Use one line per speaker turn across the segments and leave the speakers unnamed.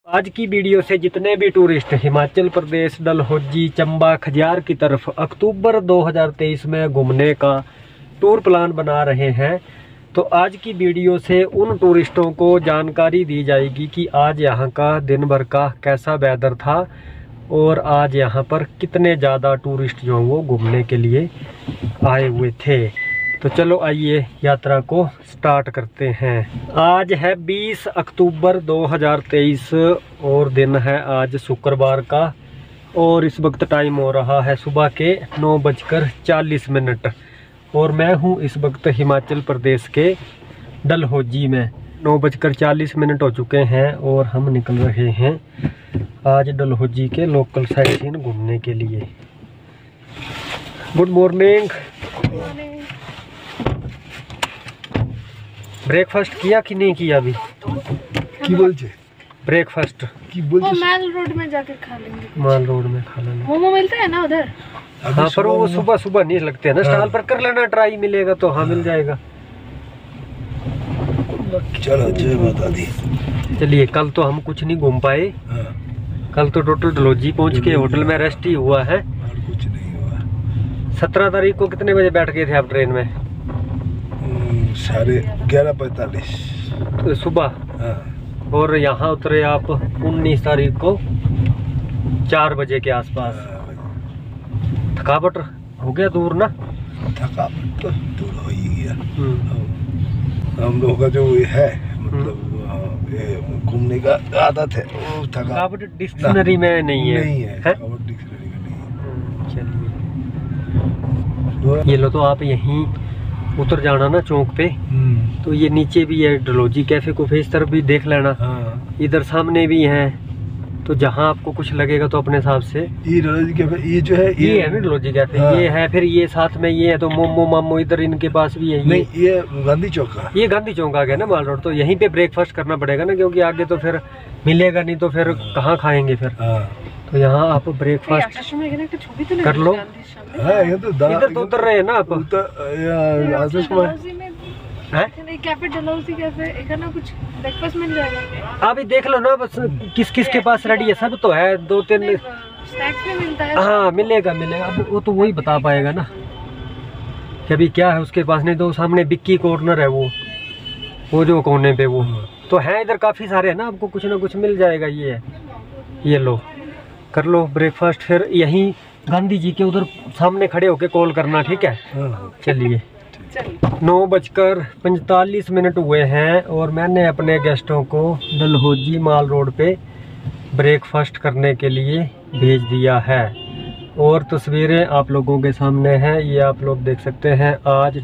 आज की वीडियो से जितने भी टूरिस्ट हिमाचल प्रदेश, डलहौजी, चंबा, खजियार की तरफ अक्टूबर 2023 में घूमने का टूर प्लान बना रहे हैं, तो आज की वीडियो से उन टूरिस्टों को जानकारी दी जाएगी कि आज यहाँ का दिन भर का कैसा वेदर था और आज यहाँ पर कितने ज़्यादा टूरिस्ट जो वो घूमने के लिए आए हुए थे। तो चलो आइए यात्रा को स्टार्ट करते हैं। आज है 20 अक्टूबर 2023 और दिन है आज शुक्रवार का और इस वक्त टाइम हो रहा है सुबह के 9:40 और मैं हूं इस वक्त हिमाचल प्रदेश के डलहौजी में। 9:40 हो चुके हैं और हम निकल रहे हैं आज डलहौजी के लोकल साइट सीन घूमने के लिए। Good morning. ब्रेकफास्ट किया कि नहीं किया अभी?
की बोलछे
ब्रेकफास्ट
की बोलछे?
वो माल रोड में जाके खा लेंगे।
माल रोड में खा लेंगे।
मोमो मिलता है ना उधर?
हाँ, पर वो सुबह सुबह नहीं लगते हैं ना। स्टॉल पर कर लेना ट्राई, मिलेगा तो हाँ मिल जाएगा।
चलो जय माता दी।
चलिए, कल तो हम कुछ नहीं घूम पाए। कल तो टोटल डलहौजी पहुँच के होटल में रेस्ट ही हुआ है
और कुछ नहीं हुआ।
17 तारीख को कितने बजे बैठ गए थे आप ट्रेन में?
11:45
तो सुबह। और यहाँ उतरे आप 19 तारीख को 4 बजे के आसपास। थकावट हो गया दूर ना?
थकावट तो दूर हो ही गया। हम लोगों का जो ये है मतलब घूमने का आदत है, वो
थकावट डिक्शनरी में नहीं है।
थकावट डिक्शनरी में नहीं है।
चलिए, ये लो। तो आप यहीं उतर जाना ना चौक पे, तो ये नीचे भी है डलहौजी कैफे कुफे, इस तरफ भी देख लेना। इधर सामने भी हैं, तो जहाँ आपको कुछ लगेगा तो अपने हिसाब से।
ये डलहौजी कैफे, ये जो है
ये है ना डलहौजी कैफे। ये है, फिर ये साथ में ये है तो मोमो मामो इधर इनके पास भी है।
नहीं, ये गांधी चौक का।
ये गांधी चौक आ गया ना माल रोड। तो यहीं पे ब्रेकफास्ट करना पड़ेगा ना, क्योंकि आगे तो फिर मिलेगा नहीं, तो फिर कहाँ खाएंगे फिर। तो यहाँ आप ब्रेकफास्ट कर लो। इधर तो उतर रहे हैं ना आप?
कुछ ब्रेकफास्ट मिल जाएगा।
अभी देख लो ना, बस किस किस के पास रेडी है। सब तो है, 2-3
स्नैक्स भी मिलता है।
हाँ मिलेगा। अब वो तो वही बता पाएगा ना कि अभी क्या है उसके पास। नहीं तो सामने बिक्की कॉर्नर है, वो जो कोने पे वो तो है। इधर काफी सारे है ना, आपको कुछ ना कुछ मिल जाएगा। ये लो, कर लो ब्रेकफास्ट। फिर यहीं गांधी जी के उधर सामने खड़े होके कॉल करना, ठीक है? चलिए, 9:45 हुए हैं और मैंने अपने गेस्टों को डलहौजी माल रोड पे ब्रेकफास्ट करने के लिए भेज दिया है और तस्वीरें आप लोगों के सामने हैं। ये आप लोग देख सकते हैं। आज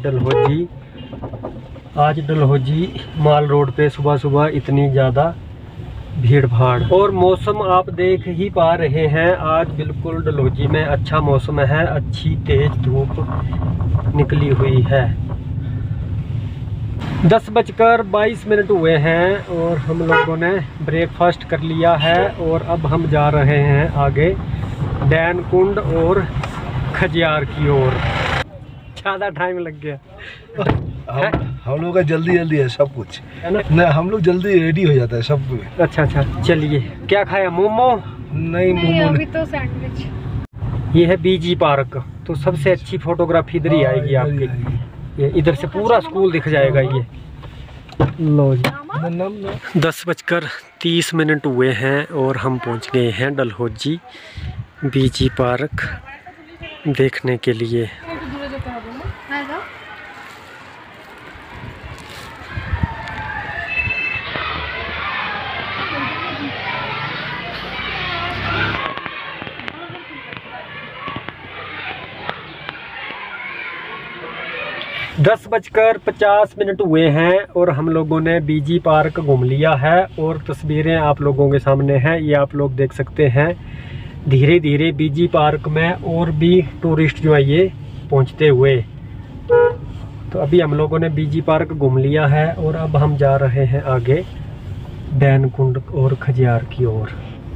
डलहौजी माल रोड पे सुबह सुबह इतनी ज़्यादा भीड़ भाड़ और मौसम आप देख ही पा रहे हैं। आज बिल्कुल डलहौजी में अच्छा मौसम है, अच्छी तेज धूप निकली हुई है। 10:22 हुए हैं और हम लोगों ने ब्रेकफास्ट कर लिया है और अब हम जा रहे हैं आगे डैन कुंड और खजियार की ओर। ज़्यादा टाइम लग गया।
हम लोग का जल्दी है सब कुछ है ना। हम लोग जल्दी रेडी हो जाता है सब कुछ।
अच्छा, चलिए। क्या खाया? मोमो?
नहीं, मोमो
अभी तो सैंडविच।
ये है बीजी पार्क, तो सबसे अच्छी फोटोग्राफी इधर ही आएगी आपकी। ये इधर से पूरा स्कूल दिख जाएगा। ये लो जी। 10:30 हुए हैं और हम पहुंच गए हैं डलहौजी बीजी पार्क देखने के लिए। 10:50 हुए हैं और हम लोगों ने बीजी पार्क घूम लिया है और तस्वीरें आप लोगों के सामने हैं। ये आप लोग देख सकते हैं। धीरे धीरे बीजी पार्क में और भी टूरिस्ट जो है ये पहुंचते हुए। तो अभी हम लोगों ने बीजी पार्क घूम लिया है और अब हम जा रहे हैं आगे डैन कुंड और खजियार की ओर।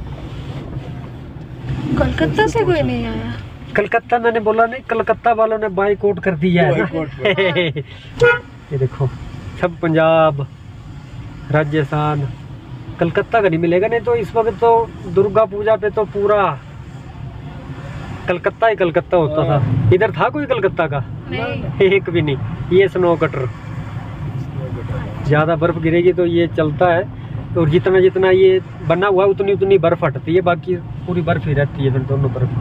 कोलकाता से कोई नहीं आया?
कलकत्ता मैंने बोला नहीं, कलकत्ता वालों ने बाइकआउट कर दिया है ना। ये देखो, सब पंजाब, राजस्थान, कलकत्ता का नहीं मिलेगा, नहीं तो इस वक्त तो दुर्गा पूजा पे तो पूरा कलकत्ता ही कलकत्ता होता था। इधर था कोई कलकत्ता का?
नहीं।
एक भी नहीं। ये स्नो कटर, ज़्यादा बर्फ़ गिरेगी तो ये चलता है, और जितना जितना ये बना हुआ है उतनी उतनी बर्फ़ हटती है, बाकी पूरी बर्फ़ ही रहती है फिर दोनों तरफ।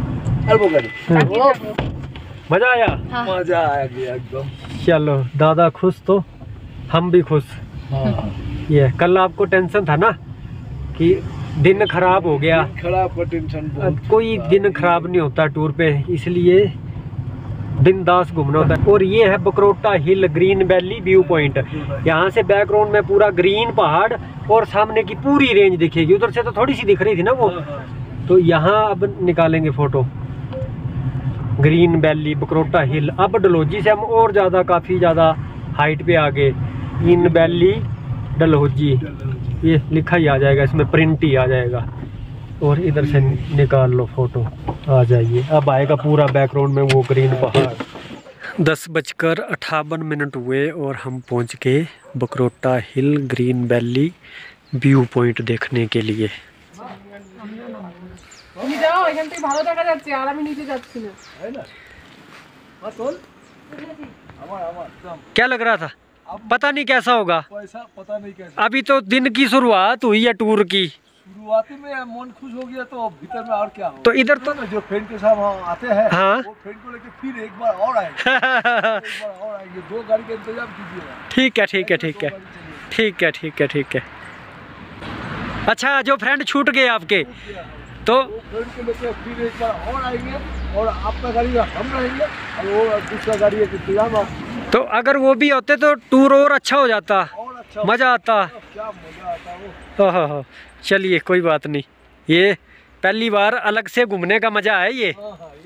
मज़ा आया?
हाँ।
मजा आ गया एकदम।
चलो दादा खुश तो हम भी खुश।
हाँ।
ये कल आपको टेंशन था ना कि दिन खराब हो गया,
खराब पर टेंशन बहुत।
कोई दिन खराब नहीं होता टूर पे, इसलिए बिंदास घूमना होता है। और ये है Bakrota hill green valley view point. यहाँ से बैकग्राउंड में पूरा ग्रीन पहाड़ और सामने की पूरी रेंज दिखेगी। उधर से तो थोड़ी सी दिख रही थी ना वो, तो यहाँ अब निकालेंगे photo. Green valley Bakrota hill. अब डलहौजी से हम और ज़्यादा काफ़ी ज़्यादा हाइट पे आ गए। इन वैली डलहौजी, ये लिखा ही आ जाएगा, इसमें प्रिंट ही आ जाएगा। और इधर से निकाल लो फोटो, आ जाइए। अब आएगा पूरा बैकग्राउंड में वो ग्रीन पहाड़। 10:58 हुए और हम पहुंच गए Bakrota hill green valley view point देखने के लिए। क्या लग रहा था? पता नहीं कैसा होगा,
पता नहीं कैसा।
अभी तो दिन की शुरुआत हुई है टूर की।
शुरुआती में मन खुश हो गया तो भीतर में और क्या हो।
तो इधर तो
जो फ्रेंड के साथ आते हैं,
हाँ,
वो फ्रेंड को लेके फिर एक बार और आएंगे। एक बार और आएंगे। 2 गाड़ी का इंतजाम कीजिएगा।
ठीक है ठीक है ठीक है ठीक है ठीक है ठीक है। अच्छा, जो फ्रेंड छूट गए आपके, तो
फ्रेंड को लेके फिर एक बार और आएंगे, और आपका गाड़ी में हम रहेंगे और वो दूसरा गाड़ी का इंतजाम।
तो अगर वो भी होते तो टूर और अच्छा हो जाता,
और अच्छा
मज़ा आता।
क्या मजा आता वो।
हाँ, चलिए कोई बात नहीं, ये पहली बार अलग से घूमने का मज़ा है ये।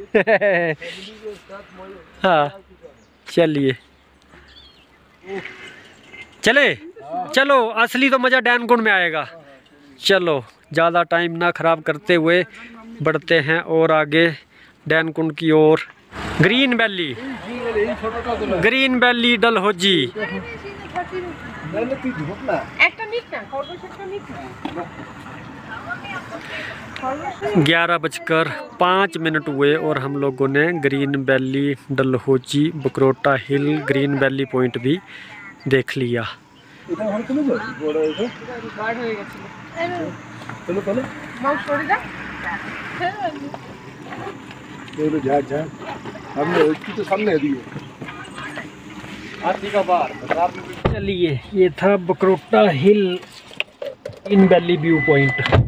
हाँ चलिए चले, चलो असली तो मज़ा डैनकुंड में आएगा। चलो ज़्यादा टाइम ना ख़राब करते हुए बढ़ते हैं और आगे डैनकुंड की ओर। Green valley, green valley Dalhousie. 11:05 हुए और हम लोगों ने green valley Dalhousie Bakrota hill green valley point भी देख लिया। चलिए, ये था Bakrota hill in valley view point.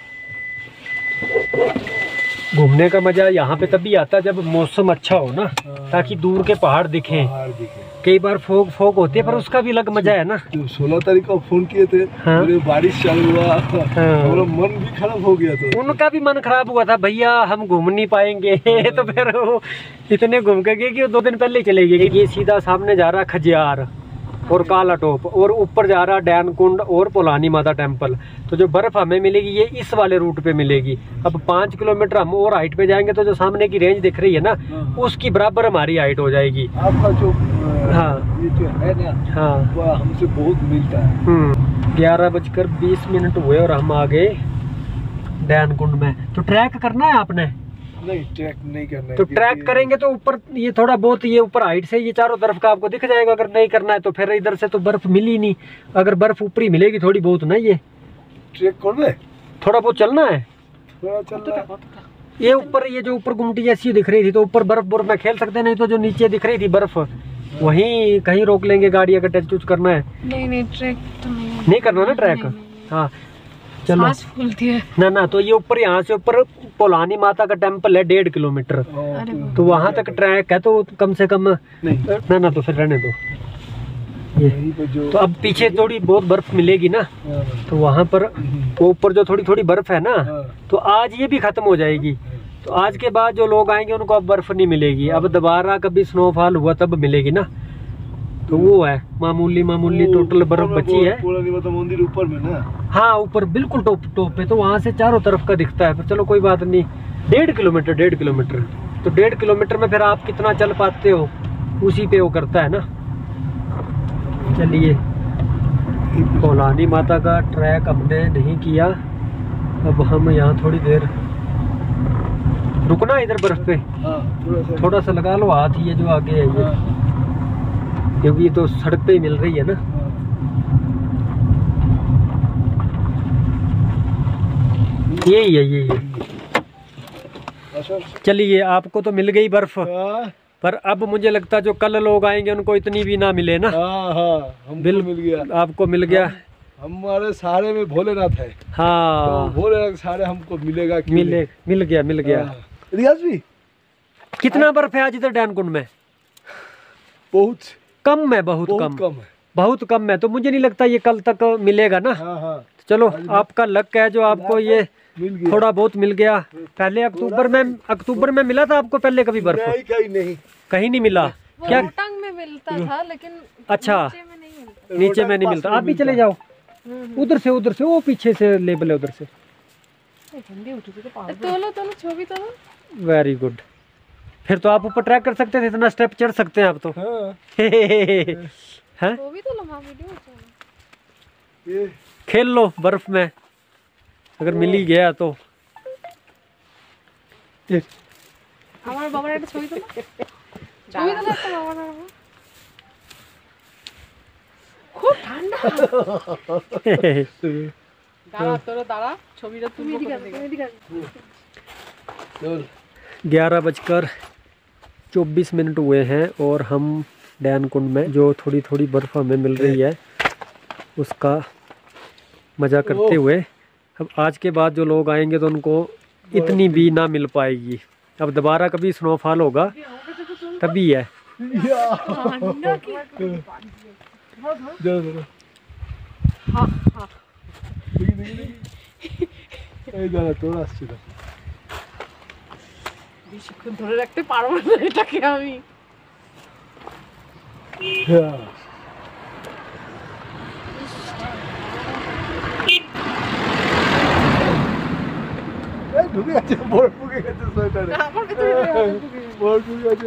घूमने का मजा यहाँ पे तभी आता है जब मौसम अच्छा हो ना, ताकि दूर के पहाड़ दिखें। कई बार फोग फोग होते हैं, पर उसका भी अलग मजा है ना।
16 तारीख को फोन किए थे,
हाँ?
बारिश चालू हुआ, और मन भी खराब हो गया था।
उनका भी मन खराब हुआ था, भैया हम घूम नहीं पाएंगे। तो फिर वो इतने घूम के गए कि वो 2 दिन पहले चले गए। ये सीधा सामने जा रहा खजियार और काला टॉप, और ऊपर जा रहा डैनकुंड और पोलानी माता टेम्पल। तो जो बर्फ हमें मिलेगी ये इस वाले रूट पे मिलेगी। अब 5 किलोमीटर हम और हाइट पे जाएंगे तो जो सामने की रेंज दिख रही है ना, उसकी बराबर हमारी हाइट हो जाएगी।
आपका जो
हाँ
ये जो है ना,
हाँ,
वो हमसे बहुत मिलता है।
11:20 हुए और हम आ गए डैनकुंड में। तो ट्रैक करना है आपने?
नहीं, ट्रैक नहीं करना है।
तो ट्रैक करेंगे तो ऊपर ये थोड़ा बहुत, ये ऊपर हाइट से ये चारों तरफ का आपको दिख जाएगा। अगर नहीं करना है तो फिर इधर से तो बर्फ मिली नहीं। अगर बर्फ ऊपरी मिलेगी थोड़ी बहुत ना, ये
ट्रैक कर ले,
थोड़ा बहुत चलना है।
थोड़ा चलना है।
ये ऊपर, ये जो ऊपर गुमटी जैसी दिख रही थी, तो ऊपर बर्फ बुर्फ में खेल सकते हैं। नहीं तो जो नीचे दिख रही थी बर्फ, वहीं कहीं रोक लेंगे गाड़ी अगर टच टच करना है।
नहीं ट्रैक तो
नहीं करना ना ट्रैक। हाँ चलो,
सांस फूलती है
ना तो ये ऊपर, यहाँ से ऊपर पोलानी माता का टेम्पल है 1.5 किलोमीटर, तो वहाँ तक ट्रैक है। तो कम से कम
नहीं,
ना तो फिर रहने दो ये। तो अब पीछे थोड़ी बहुत बर्फ मिलेगी ना, तो वहाँ पर वो ऊपर जो थोड़ी थोड़ी बर्फ है ना, तो आज ये भी खत्म हो जाएगी। तो आज के बाद जो लोग आएंगे उनको अब बर्फ नहीं मिलेगी। अब दोबारा कभी स्नोफॉल हुआ तब मिलेगी ना। तो वो है मामूली टोटल बर्फ बची है।
मंदिर ऊपर में ना,
हाँ ऊपर बिल्कुल टॉप पे, तो वहाँ से चारों तरफ का दिखता है। पर चलो कोई बात नहीं, 1.5 किलोमीटर तो 1.5 किलोमीटर में फिर आप कितना चल पाते हो उसी पे वो करता है ना। चलिए कोलानी माता का ट्रैक हमने नहीं किया। अब हम यहाँ थोड़ी देर रुकना इधर बर्फ पे।
हाँ,
थोड़ा सा लगा लो हाथ, ये जो आगे है ये, क्योंकि ये तो सड़क पे ही मिल रही है ना। यही है, यही है। चलिए, आपको तो मिल गई बर्फ, पर अब मुझे लगता है जो कल लोग आएंगे उनको इतनी भी ना मिले ना।
हमको मिल गया,
आपको मिल गया।
हमारे सहारे में भोलेनाथ है।
हाँ,
तो भोलेनाथ सहारे हमको मिलेगा।
मिल गया।
रियाज भी
कितना बर्फ है आज इधर डैनकुंड में?
बहुत
कम है, बहुत कम
है,
बहुत कम है। तो मुझे नहीं लगता ये कल तक मिलेगा ना।
हाँ।
चलो, आपका लक है जो आपको ये थोड़ा बहुत मिल गया। पहले अक्टूबर में मिला था आपको पहले कभी बर्फ? कहीं नहीं मिला। क्या
रोहतांग में मिलता था, लेकिन
अच्छा,
नीचे में नहीं मिलता।
नीचे में नहीं मिलता। आप भी चले जाओ उधर से वो पीछे से लेबल है उधर से।
तोलो छवि तोलो।
Very good. फिर तो आप ऊपर ट्रैक कर सकते थे, इतना स्टेप चढ़ सकते हैं आप तो। हैं?
वो भी तो लम्हा वीडियो
ये
खेल लो बर्फ में, अगर मिल ही गया तो।
আমার বাবার একটা ছবি তোলো। ছবি তোলো একটা বাবার। খুব ঠান্ডা। দাঁড়া ছবিটা তুমি দিকা।
11:24 हुए हैं और हम डैनकुंड में जो थोड़ी थोड़ी बर्फ हमें मिल रही है उसका मज़ा करते हुए, अब आज के बाद जो लोग आएंगे तो उनको इतनी भी ना मिल पाएगी। अब दोबारा कभी स्नोफॉल होगा तभी है।
বেশিক্ষণ ধরে রাখতে পারবো না এটাকে আমি।
ঢুকে গেছে, বরফ ঢুকে গেছে সোয়েটারে। বরফ ঢুকে গেছে।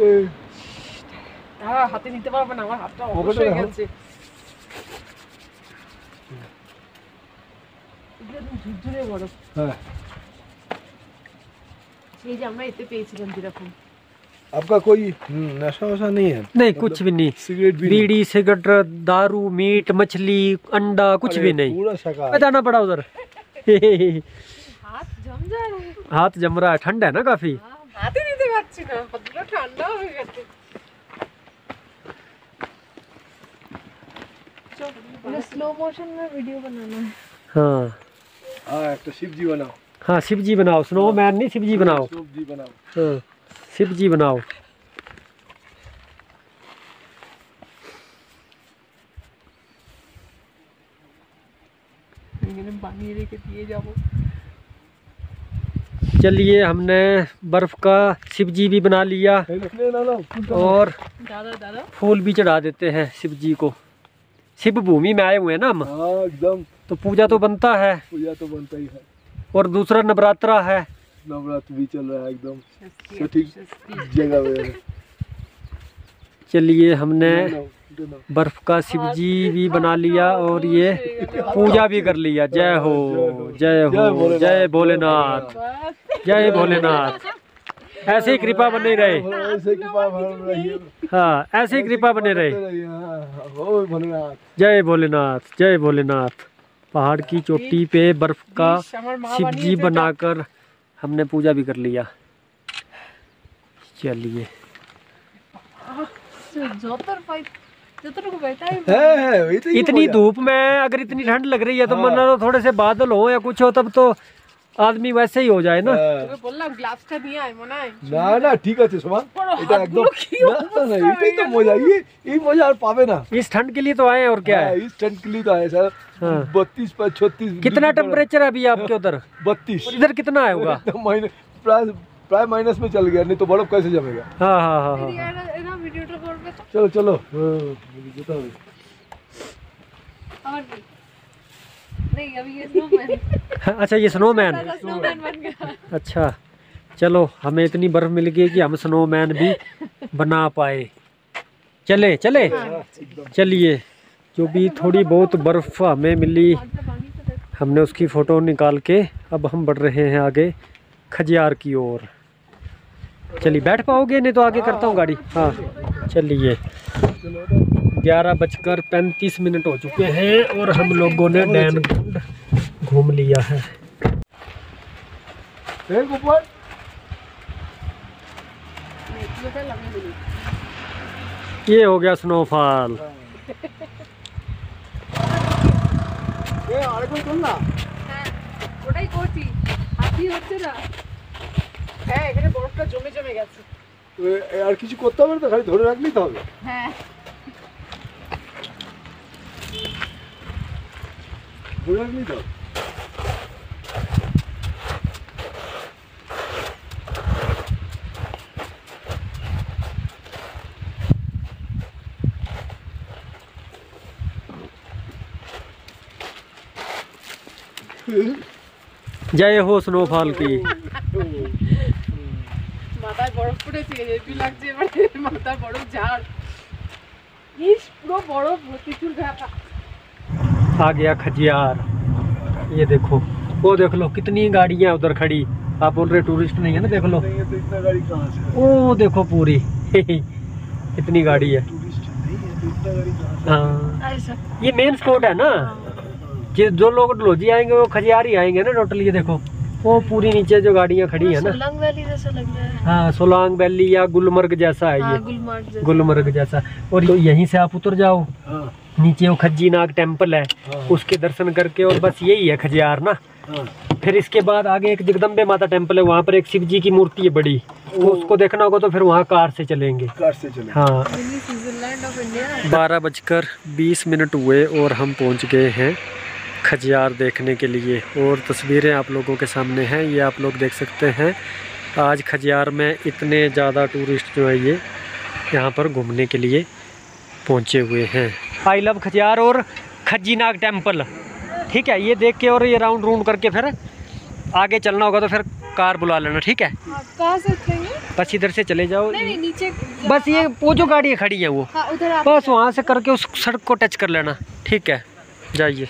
হাতে নিতে পারবে না, আমার হাতটা অবশ হয়ে গেছে। একদম ঝুরঝুরে বরফ।
হ্যাঁ,
এই যে আমরা এতে পেয়েছিলাম যেরকম।
आपका कोई नशा वशा नहीं है?
नहीं, कुछ भी नहीं।
सिगरेट भी
बीड़ी, सिगरेट, दारू, मीट, मछली, अंडा, कुछ भी नहीं।
पूरा शाकाहारी।
जाना पड़ा उधर।
हाथ जम जा रहा है।
हाथ जम रहा है, ठंड है ना काफी।
हाथ ही নিতে পারছি না, পুরো ঠান্ডা হয়ে গেছে। चलो स्लो मोशन में वीडियो बनाना है।
हाँ
एक तो शिव जी बनाओ।
हाँ, शिव जी बनाओ। स्नोमैन नहीं, शिव जी बनाओ।
शिव जी बनाओ।
हाँ, शिव जी बनाओ।
बानिए लेके दिए जाओ।
चलिए, हमने बर्फ का शिव जी भी बना लिया और
दादा
फूल भी चढ़ा देते हैं शिव जी को। शिव भूमि में आए हुए हैं ना हम।
हाँ, एकदम
तो पूजा तो बनता है।
पूजा तो बनता ही है।
और दूसरा नवरात्रा है।
नवरात्र भी चल रहा है एकदम सटीक जगह पे।
चलिए, हमने बर्फ का शिव जी भी बना लिया और ये पूजा भी कर लिया। जय हो, जय हो, जय भोलेनाथ, जय भोलेनाथ। ऐसे ही कृपा बने रहे। हाँ, ऐसे ही कृपा बने रहे। जय भोलेनाथ, जय भोलेनाथ। पहाड़ की चोटी पे बर्फ का शिव जी बनाकर हमने पूजा भी कर लिया। चलिए, इतनी धूप में अगर इतनी ठंड लग रही है तो मानो थोड़े से बादल हो या कुछ हो तब तो आदमी वैसे ही हो जाए ना।
বললাম গ্লাভসটা নিয়ে আয় মনে হয়।
না ঠিক আছে সোমান, এটা একদম না এটাই তো মজা। এই মজা আর পাবে না।
इस ठंड के लिए तो आए और क्या है।
इस ठंड के लिए तो आए सर। 32 पर 36।
कितना टेम्परेचर है अभी आपके उधर?
32।
इधर कितना है होगा?
प्राय माइनस में चल गया, नहीं तो बर्फ कैसे जमेगा।
हाँ हाँ हाँ हाँ।
ভিডিওটা করবে তো।
चलो चलो।
नहीं अभी ये स्नोमैन।
अच्छा, ये स्नोमैन।
स्नोमैन बन गया।
अच्छा, चलो, हमें इतनी बर्फ मिल गई कि हम स्नोमैन भी बना पाए। चले चले, चलिए जो भी थोड़ी बहुत बर्फ़ हमें मिली हमने उसकी फ़ोटो निकाल के अब हम बढ़ रहे हैं आगे खजियार की ओर। चलिए बैठ पाओगे, नहीं तो आगे करता हूँ गाड़ी। हाँ चलिए 11:35 हो चुके हैं और हम लोगों ने डैम घूम लिया है। ये हो गया स्नोफॉल।
ওটাই করছি, হাতি হচ্ছে না। হ্যাঁ এখানে বরফটা জমে জমে গেছে।
আর কিছু করতে হবে না তো, খালি ধরে রাখলেই তো হবে।
হ্যাঁ
ধরে রাখলেই তো হবে।
जय हो स्नोफॉल की।
মাথায় বরফ পড়েছে, হেভি লাগছে। এবারে মাথা বরফ ঝাড়, ইস পুরো বরফ প্রচুর ঘাটা।
आ गया खजियार। ये देखो, वो देख लो कितनी गाड़ियां उधर खड़ी। आप बोल रहे टूरिस्ट नहीं है ना, देख लो
नहीं है तो इतना गाड़ी कहाँ से?
वो देखो पूरी इतनी गाड़ी है।
टूरिस्ट नहीं है तो इतना गाड़ी कहाँ से?
हाँ
ऐसा
ये मेन स्पॉट है ना, जो लोग डलहौजी आएंगे वो खजियार ही आएंगे ना टोटल। ये देखो वो पूरी नीचे जो गाड़ियाँ खड़ी है ना,
सोलांग वैली जैसा लग रहा है।
हाँ सोलांग वैली या गुलमर्ग जैसा है
हाँ,
ये
गुलमर्ग जैसा।
गुलमर्ग जैसा। और यहीं से आप उतर जाओ,
हाँ
नीचे वो खज्जी नाग टेम्पल है,
हाँ।
उसके दर्शन करके और बस यही है खजियार ना।
हाँ
फिर इसके बाद आगे एक जगदम्बे माता टेम्पल है, वहाँ पर एक शिव जी की मूर्ति है बड़ी, तो उसको देखना होगा तो फिर वहाँ कार से चलेंगे।
कार से चले।
हाँ
मिनी स्विट्जरलैंड ऑफ इंडिया।
12:20 हुए और हम पहुँच गए हैं खजियार देखने के लिए। और तस्वीरें आप लोगों के सामने हैं, ये आप लोग देख सकते हैं। आज खजियार में इतने ज़्यादा टूरिस्ट जो है ये यहाँ पर घूमने के लिए पहुँचे हुए हैं। आई लव खजियार और खज्जी नाग टेम्पल, ठीक है। ये देख के और ये राउंड करके फिर आगे चलना होगा तो फिर कार बुला लेना, ठीक है।
कहाँ से उतरेंगे?
बस इधर से चले जाओ,
नहीं नहीं नीचे।
बस ये वो जो गाड़ियाँ खड़ी हैं वो
हाँ उधर आप।
बस वहाँ से करके उस सड़क को टच कर लेना, ठीक है। जाइए।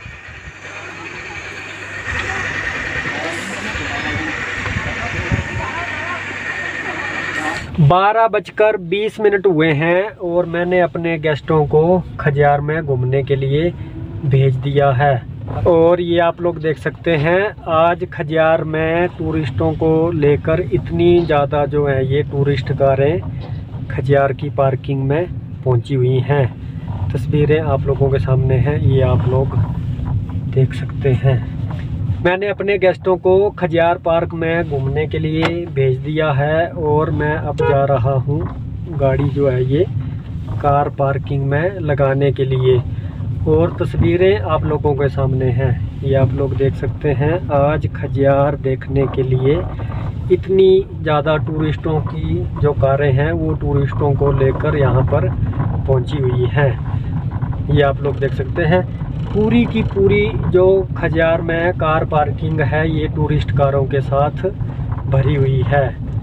12:20 हुए हैं और मैंने अपने गेस्टों को खजियार में घूमने के लिए भेज दिया है। और ये आप लोग देख सकते हैं, आज खजियार में टूरिस्टों को लेकर इतनी ज़्यादा जो है ये टूरिस्ट कारें खजियार की पार्किंग में पहुंची हुई हैं। तस्वीरें आप लोगों के सामने हैं, ये आप लोग देख सकते हैं। मैंने अपने गेस्टों को खजियार पार्क में घूमने के लिए भेज दिया है और मैं अब जा रहा हूँ गाड़ी जो है ये कार पार्किंग में लगाने के लिए। और तस्वीरें आप लोगों के सामने हैं, ये आप लोग देख सकते हैं। आज खजियार देखने के लिए इतनी ज़्यादा टूरिस्टों की जो कारें हैं वो टूरिस्टों को लेकर यहाँ पर पहुँची हुई हैं। ये आप लोग देख सकते हैं, पूरी की पूरी जो खजियार में कार पार्किंग है ये टूरिस्ट कारों के साथ भरी हुई है।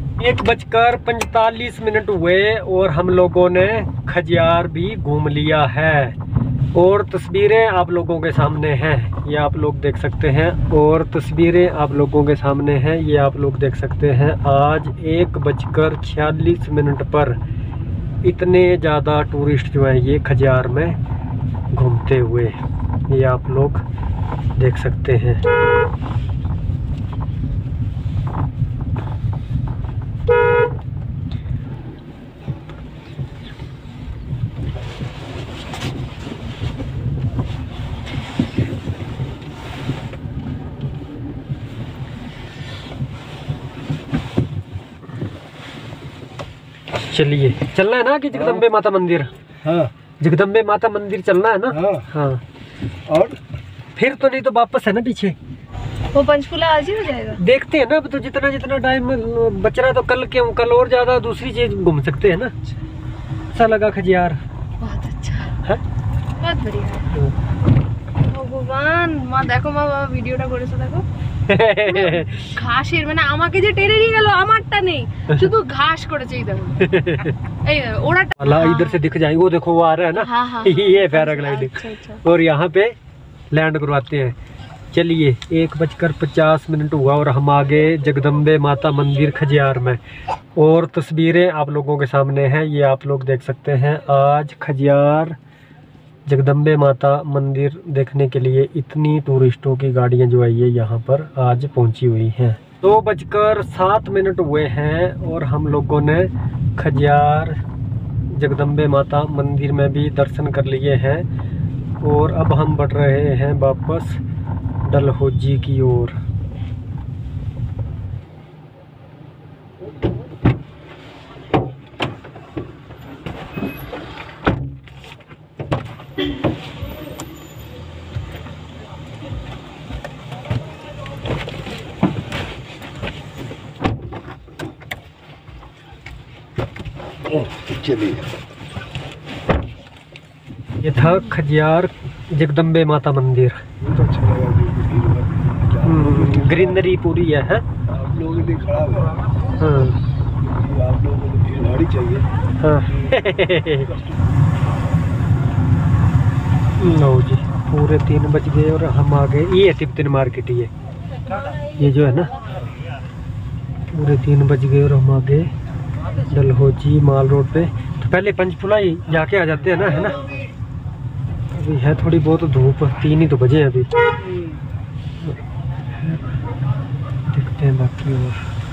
1:45 हुए और हम लोगों ने खजियार भी घूम लिया है। और तस्वीरें आप लोगों के सामने हैं, ये आप लोग देख सकते हैं। और तस्वीरें आप लोगों के सामने हैं, ये आप लोग देख सकते हैं। आज 1:46 पर इतने ज़्यादा टूरिस्ट जो हैं ये खजियार में घूमते हुए, ये आप लोग देख सकते हैं। चलिए, चलना है ना कि जगदम्बे माता मंदिर?
हाँ
जगदम्बे माता मंदिर चलना है ना?
हाँ
हाँ।
और
फिर तो नहीं तो वापस है ना पीछे।
वो पंचकूला आज ही हो जाएगा।
देखते हैं ना, अब तो जितना जितना टाइम बच रहा है तो कल और ज़्यादा दूसरी चीज़ घूम सकते हैं ना। अच्छा लगा खजियार?
बहुत अच्छा
है,
बहुत बढ़िया। भगवान माँ देखो, माँ वीडियोটা করেছো দেখো। ঘাসের মানে আমাকে যে টেনে নিয়ে গেল আমারটা নেই, শুধু ঘাস করেছে। এই দেখো এই ওরা
इधर से दिख जाएंगे, वो देखो वो आ रहा है ना।
हाँ, हाँ।
ये पैराग्लाइडिंग।
अच्छा।
और यहाँ पे लैंड करवाते हैं। चलिए 1:50 हुआ और हम आ गए जगदम्बे माता मंदिर खजियार में। और तस्वीरें आप लोगों के सामने हैं, ये आप लोग देख सकते हैं। आज खजियार जगदम्बे माता मंदिर देखने के लिए इतनी टूरिस्टों की गाड़ियां जो आई है यहाँ पर आज पहुँची हुई हैं। 2:07 हुए हैं और हम लोगों ने खजियार जगदम्बे माता मंदिर में भी दर्शन कर लिए हैं। और अब हम बढ़ रहे हैं वापस डलहौजी की ओर।
चलिए,
ये था खजियार जगदम्बे माता मंदिर।
बहुत अच्छा लगा,
ग्रीनरी पूरी है,
आप लोगों के लिए खराब है।
हाँ
आप लोगों को तो भीड़ भाड़ ही चाहिए।
हाँ। लो जी, पूरे 3 बज गए और हम आ गए। ये तिब्बतन मार्केट, ये जो है ना, पूरे 3 बज गए और हम आ गए डलहौजी माल रोड पे। तो पहले पंचकुला ही जाके आ जाते हैं ना, है ना। अभी है थोड़ी बहुत धूप, 3 ही तो बजे हैं अभी। देखते हैं बाकी। और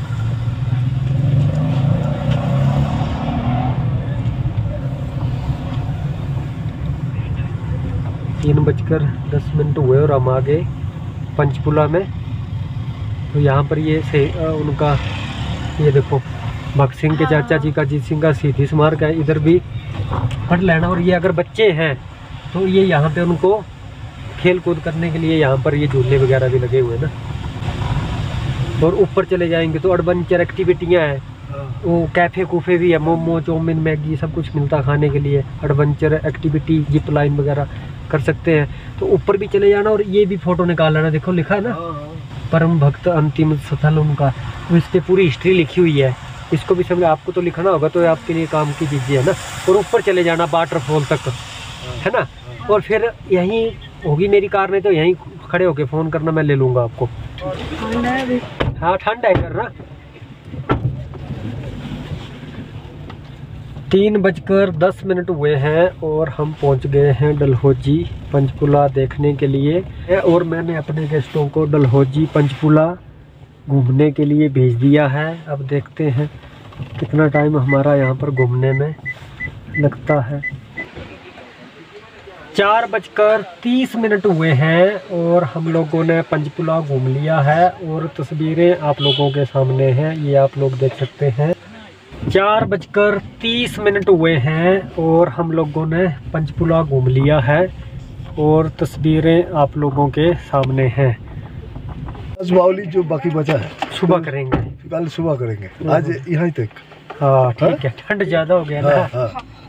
3:10 हुए और हम आ गए पंचकुला में। तो यहाँ पर ये से उनका ये देखो भगत सिंह के चाचा जी का, अजीत सिंह का शहीदी स्मारक है। इधर भी पढ़ लेना। और ये अगर बच्चे हैं तो ये यहाँ पे उनको खेल कूद करने के लिए यहाँ पर ये झूले वगैरह भी लगे हुए हैं ना। और ऊपर चले जाएंगे तो एडवेंचर एक्टिविटियाँ हैं, वो कैफ़े कूफे भी है, मोमो चाउमीन मैगी सब कुछ मिलता खाने के लिए। एडवेंचर एक्टिविटी जिप लाइन वगैरह कर सकते हैं। तो ऊपर भी चले जाना और ये भी फ़ोटो निकाल लेना। देखो लिखा है ना, परम भक्त अंतिम स्थल उनका। तो इस पर पूरी हिस्ट्री लिखी हुई है। इसको भी समझ, आपको तो लिखना होगा, तो आपके लिए काम की चीज़ें है ना। और ऊपर चले जाना वाटरफॉल तक, है ना। और फिर यहीं होगी मेरी कार में, तो यहीं खड़े होके फ़ोन करना, मैं ले लूँगा आपको। हाँ ठंड है करना। 3:10 हुए हैं और हम पहुंच गए हैं डलहौजी पंचकुला देखने के लिए। और मैंने अपने गेस्टों को डलहौजी पंचकुला घूमने के लिए भेज दिया है। अब देखते हैं कितना टाइम हमारा यहाँ पर घूमने में लगता है। 4:30 हुए हैं और हम लोगों ने पंचकुला घूम लिया है। और तस्वीरें आप लोगों के सामने हैं, ये आप लोग देख सकते हैं। 4:30 हुए हैं और हम लोगों ने पंचकुला घूम लिया है। और तस्वीरें आप लोगों के सामने हैं।
बावली जो बाकी बचा है
सुबह करेंगे,
कल सुबह करेंगे, आज यहाँ तक।
हाँ ठीक है, ठंड ज़्यादा हो गया ना।
हाँ।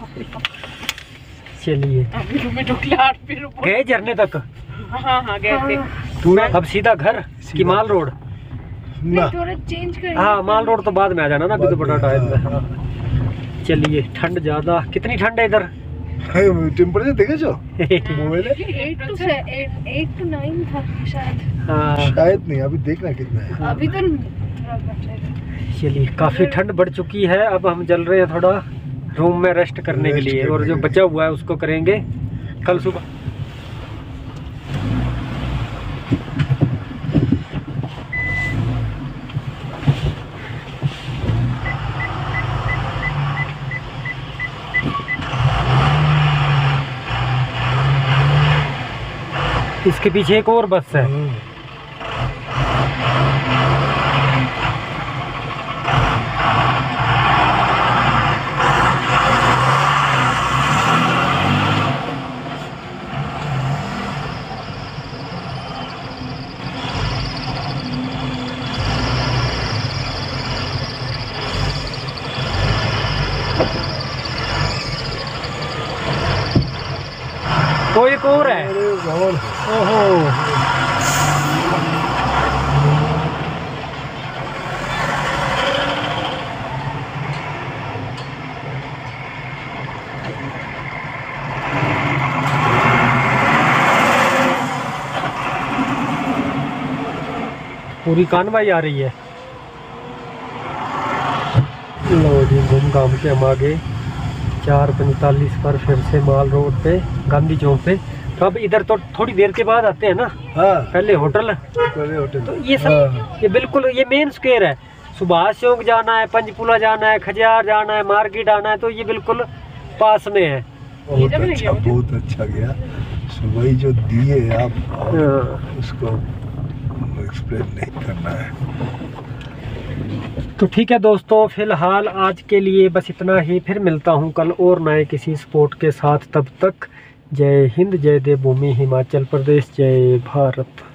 चलिए गए झरने तक।
हाँ गए थे।
अब सीधा घर की माल रोड।
ना
चेंज कर।
हाँ माल रोड तो बाद में आ जाना ना, अभी तो बड़ा टाइम है। चलिए ठंड ज़्यादा, कितनी ठंड है इधर?
टेम्परेचर देखे जो मोबाइल
8 to 9 था शायद।
हाँ
शायद नहीं, अभी देखना कितना है।
अभी तो थोड़ा घट जाएगा।
चलिए काफ़ी ठंड बढ़ चुकी है। अब हम चल रहे हैं थोड़ा रूम में रेस्ट करने के लिए। और जो बचा हुआ है उसको करेंगे कल सुबह। इसके पीछे एक और बस है। तो एक और है।
अरे भगवान।
ओहो पूरी कानवाई आ रही है। लो जी, घूम घाम के हम आगे 4:45 पर फिर से माल रोड पे, गांधी चौक पे। तो अब इधर तो थोड़ी देर के बाद आते हैं ना।
हाँ,
पहले होटल, तो ये सब ये बिल्कुल ये मेन स्क्वायर है। सुभाष चौक जाना है, पंचपुला जाना है, खजियार जाना है, मार्केट आना है, तो ये बिल्कुल पास में है।
बहुत अच्छा गया। सुबह ही जो दिए आप उसको एक्सप्लेन नहीं करना है।
तो ठीक है दोस्तों, फिलहाल आज के लिए बस इतना ही। फिर मिलता हूँ कल और नए किसी स्पोर्ट के साथ। तब तक जय हिंद, जय देवभूमि हिमाचल प्रदेश, जय भारत।